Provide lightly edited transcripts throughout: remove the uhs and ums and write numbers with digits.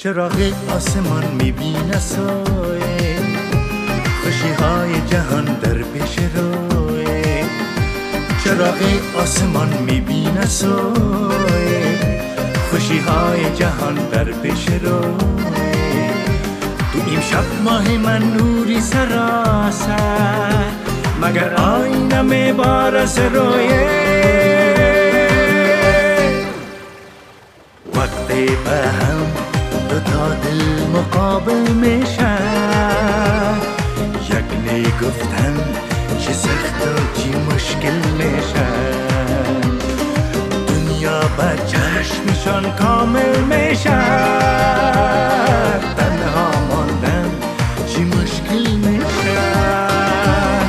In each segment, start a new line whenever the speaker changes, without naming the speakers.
چراغ آسمان میبینه سایه، خوشی های جهان در پیش روی. چراغ آسمان میبینه سایه، خوشی های جهان در پیش روی. تو امشب ماه من نوری سراسر، مگر آینه میبارس رویه. وقتی به هم دو تا دل مقابل میشن، یک نی گفتن چی سخت و چی مشکل میشن. دنیا به چشمشان کامل میشن، تنها ماندن چی مشکل میشن.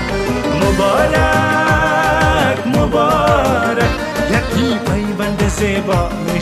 مبارک مبارک یکی پیوند زیبا